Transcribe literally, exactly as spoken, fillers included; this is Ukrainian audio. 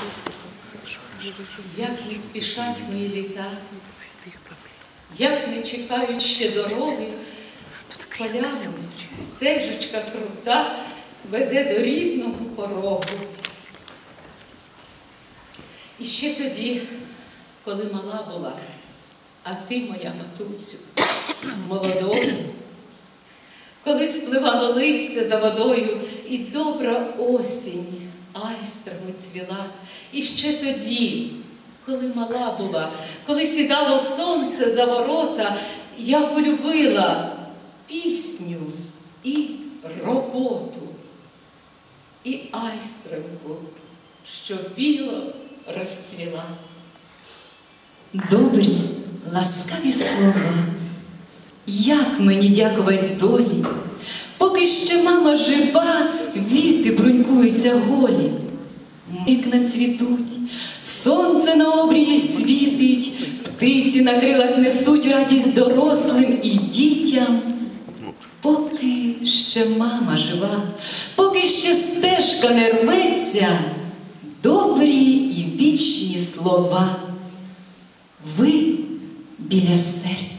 Як не спішать мої літа, як не чекають ще дороги, полями стежечка крута веде до рідного порогу. І ще тоді, коли мала була, а ти, моя матусю, молодою, коли спливало листя за водою, і добра осінь айстрами цвіла. І ще тоді, коли мала була, коли сідало сонце за ворота, я полюбила пісню і роботу, і айстроньку, що біло розцвіла. Добрі, ласкаві слова, як мені дякувати долі, поки ще мама жива, віти брунькуються голі. Вікна цвітуть, сонце на обрії світить, птиці на крилах несуть радість дорослим і дітям. Поки ще мама жива, поки ще стежка не рветься, добрі і вічні слова ви біля серця.